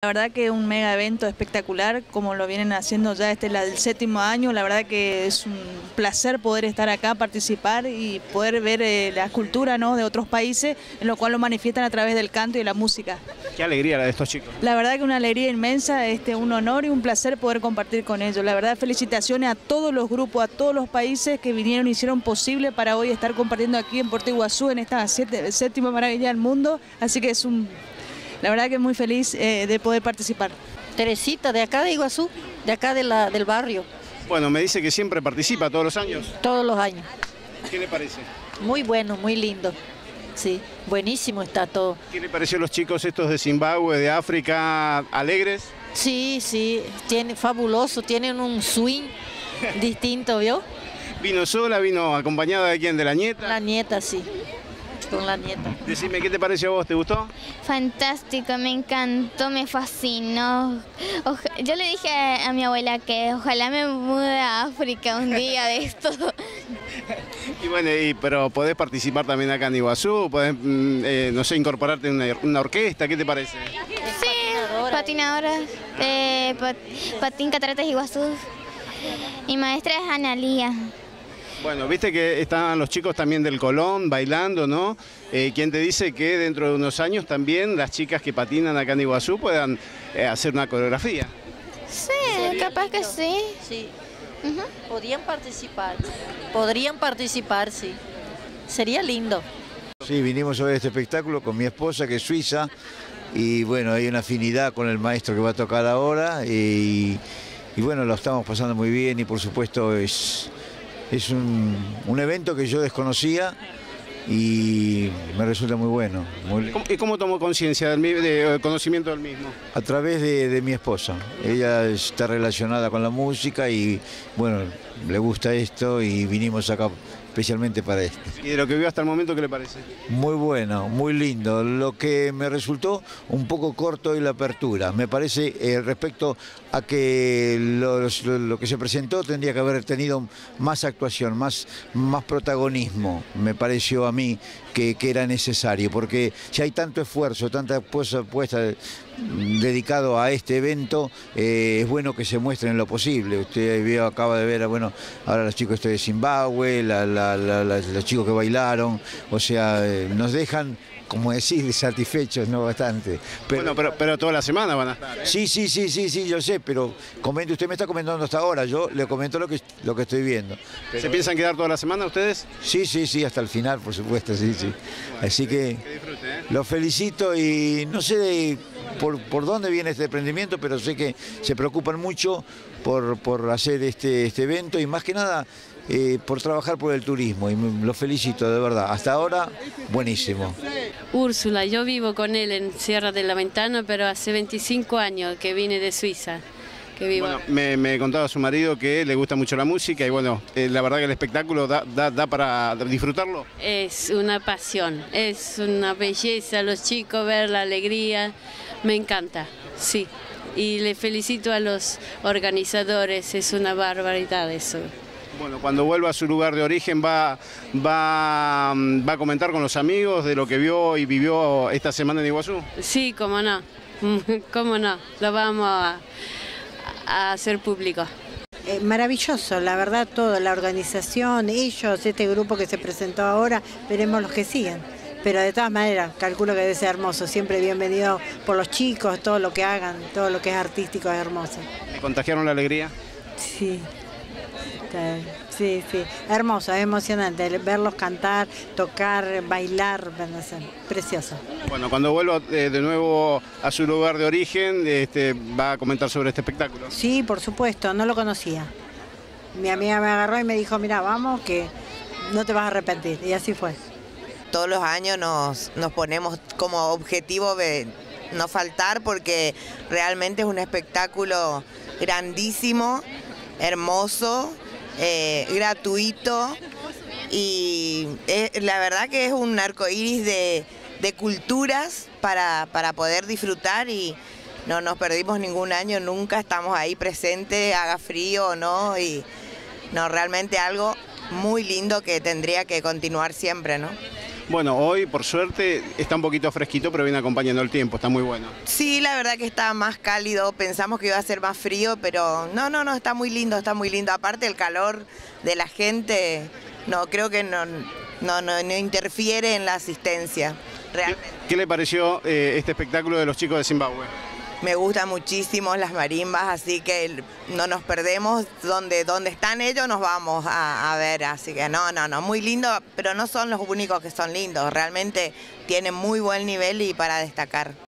La verdad que un mega evento espectacular, como lo vienen haciendo ya, este es el 7º año, la verdad que es un placer poder estar acá, participar y poder ver la cultura, ¿no?, de otros países, en lo cual lo manifiestan a través del canto y la música. Qué alegría la de estos chicos. La verdad que una alegría inmensa, un honor y un placer poder compartir con ellos. La verdad, felicitaciones a todos los grupos, a todos los países que vinieron y hicieron posible para hoy estar compartiendo aquí en Puerto Iguazú, en esta 7ª maravilla del mundo, así que la verdad que muy feliz de poder participar. Teresita, de acá de Iguazú, de acá del barrio. Bueno, me dice que siempre participa todos los años. Todos los años. ¿Qué le parece? Muy bueno, muy lindo. Sí, buenísimo está todo. ¿Qué le pareció a los chicos estos de Zimbabue, de África, alegres? Sí, fabuloso, tienen un swing distinto, ¿vio? ¿Vino sola, vino acompañada de quién, de la nieta? La nieta, sí, con la nieta. Decime, ¿qué te pareció a vos? ¿Te gustó? Fantástico, me encantó, me fascinó. Yo le dije a mi abuela que ojalá me mude a África un día de esto. Y bueno, pero podés participar también acá en Iguazú, podés, no sé, incorporarte en una orquesta, ¿qué te parece? Sí, patinadora, patín cataratas Iguazú. Mi maestra es Analía. Bueno, viste que están los chicos también del Colón bailando, ¿no? ¿Quién te dice que dentro de unos años también las chicas que patinan acá en Iguazú puedan hacer una coreografía? Sí, capaz que sí. Sí. Podrían participar, sí. Sería lindo. Sí, vinimos a ver este espectáculo con mi esposa, que es suiza, y bueno, hay una afinidad con el maestro que va a tocar ahora, y bueno, lo estamos pasando muy bien, y por supuesto es un evento que yo desconocía y me resulta muy bueno. ¿Y cómo tomó conciencia del conocimiento del mismo? A través de mi esposa. Ella está relacionada con la música y bueno, le gusta esto y vinimos acá especialmente para esto. ¿Y de lo que vio hasta el momento, qué le parece? Muy bueno, muy lindo. Lo que me resultó un poco corto es la apertura. Me parece, respecto a que lo que se presentó tendría que haber tenido más actuación, más protagonismo, me pareció a mí que era necesario, porque si hay tanto esfuerzo, tanta puesta dedicado a este evento, es bueno que se muestre en lo posible. Usted acaba de ver, bueno, ahora los chicos de Zimbabue, los chicos que bailaron, o sea, nos dejan, como decir, satisfechos, ¿no? Bastante. Pero toda la semana van a estar, ¿eh? Sí, yo sé, pero usted me está comentando hasta ahora, yo le comento lo que estoy viendo. ¿Se piensan quedar toda la semana ustedes? Sí, hasta el final, por supuesto, sí. Así que disfrute, ¿eh? Los felicito y no sé por dónde viene este emprendimiento, pero sé que se preocupan mucho por hacer este evento y más que nada por trabajar por el turismo, y los felicito de verdad. Hasta ahora, buenísimo. Úrsula, yo vivo con él en Sierra de la Ventana, pero hace 25 años que vine de Suiza. Bueno, me contaba su marido que le gusta mucho la música y bueno, la verdad que el espectáculo da para disfrutarlo. Es una pasión, es una belleza, los chicos, ver la alegría, me encanta, sí. Y le felicito a los organizadores, es una barbaridad eso. Bueno, cuando vuelva a su lugar de origen va a comentar con los amigos de lo que vio y vivió esta semana en Iguazú. Sí, cómo no, lo vamos a hacer público. Maravilloso, la verdad, toda la organización, ellos, este grupo que se presentó ahora, veremos los que siguen. Pero de todas maneras, calculo que debe ser hermoso, siempre bienvenido por los chicos, todo lo que hagan, todo lo que es artístico es hermoso. ¿Le contagiaron la alegría? Sí. Sí, hermoso, es emocionante verlos cantar, tocar, bailar, precioso. Bueno, cuando vuelva de nuevo a su lugar de origen, va a comentar sobre este espectáculo. Sí, por supuesto, no lo conocía. Mi amiga me agarró y me dijo, mira, vamos, que no te vas a arrepentir, y así fue. Todos los años nos ponemos como objetivo de no faltar porque realmente es un espectáculo grandísimo, hermoso, gratuito y la verdad que es un arcoíris de culturas para poder disfrutar y no nos perdimos ningún año, nunca estamos ahí presentes, haga frío o no, y no, realmente algo muy lindo que tendría que continuar siempre, ¿no? Bueno, hoy por suerte está un poquito fresquito, pero viene acompañando el tiempo, está muy bueno. Sí, la verdad que está más cálido, pensamos que iba a ser más frío, pero no, está muy lindo, está muy lindo. Aparte el calor de la gente, no, creo que no interfiere en la asistencia, realmente. ¿Qué le pareció este espectáculo de los chicos de Zimbabue? Me gustan muchísimo las marimbas, así que no nos perdemos. Donde están ellos nos vamos a ver, así que no, muy lindo, pero no son los únicos que son lindos, realmente tienen muy buen nivel y para destacar.